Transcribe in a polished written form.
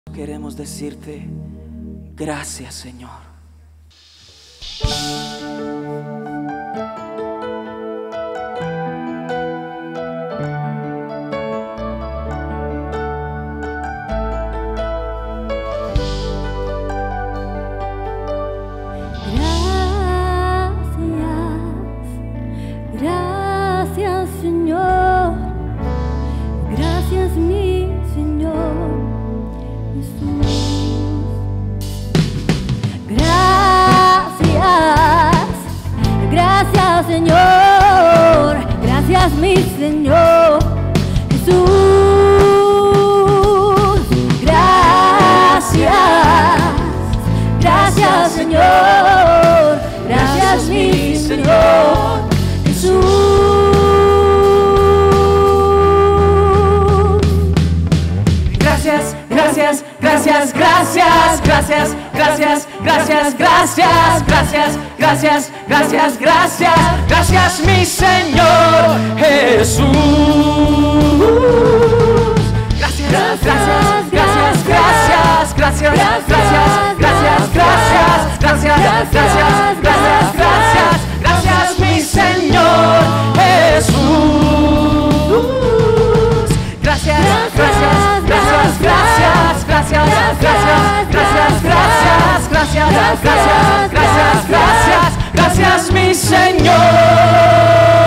Queremos decirte gracias, Señor. Gracias, Señor. Gracias, mi Señor Jesús. Gracias, Señor. Gracias, mi Señor Jesús. Gracias, Señor. Gracias, mi Señor Jesús. Gracias, gracias, gracias, gracias, gracias, gracias, gracias, gracias, gracias, gracias, gracias, gracias, gracias, mi Señor Jesús. Gracias, gracias, gracias, gracias, gracias, gracias, gracias, gracias, gracias, gracias, gracias, gracias, gracias, mi Señor Jesús. Gracias, gracias, gracias, gracias, gracias, gracias, gracias, gracias, gracias, gracias, gracias, gracias, gracias, mi Señor.